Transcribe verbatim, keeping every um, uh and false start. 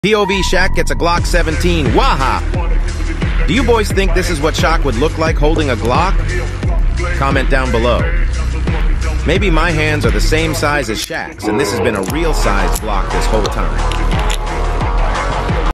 P O V Shaq gets a Glock seventeen. Waha! Do you boys think this is what Shaq would look like holding a Glock? Comment down below. Maybe my hands are the same size as Shaq's, and this has been a real size Glock this whole time.